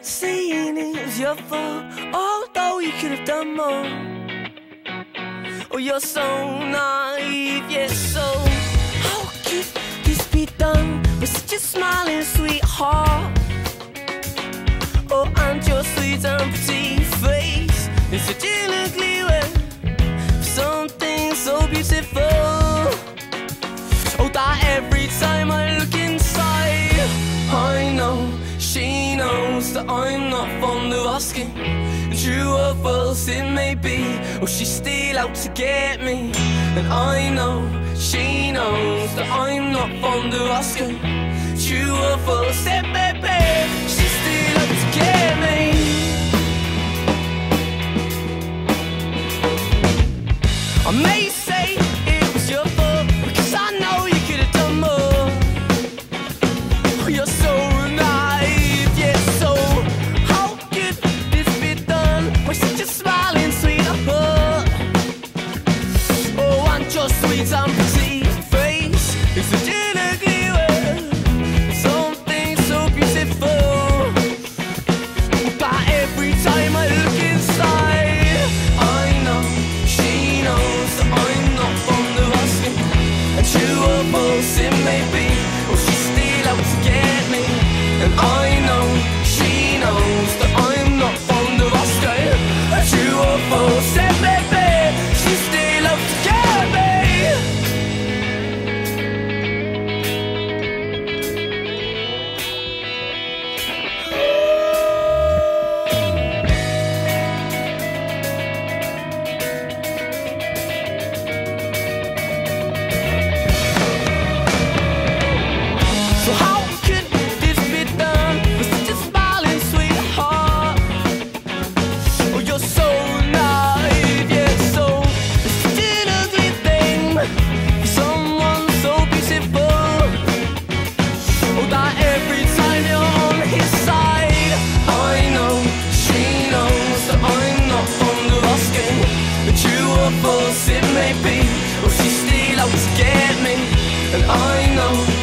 saying it was your fault, although you could have done more. Oh, you're so naive, yet so. How could this be done with such a smiling sweetheart? Oh, and your sweet and pretty face is such an ugly way for something so beautiful. Oh, that every time I look inside, I know she knows that I'm not fond of asking. True or false it may be, or she's still out to get me. And I know she knows that I'm not fond of asking. True or false it may be, she's still out to get me. I may say it was your fault, because I know you could have done more. Oh, you're so naive, yeah, so how could this be done with such a smiling sweetheart? Oh, and your sweet and pretty face is such an ugly way, something so beautiful. But every time I look inside, I know she knows that I'm not fond of asking. And true or false it may be, or she's still out to get me. And I know she knows that I'm not fond of asking. And true or false it may be, she's still out to get me. So how could this be done with such a smiling sweetheart? Oh, you're so naive, yeah, so it's such an ugly thing for someone so beautiful. Oh, that every time you're on his side, I know she knows that I'm not fond of asking. But true or false it may be, or she's still out to get me. And I know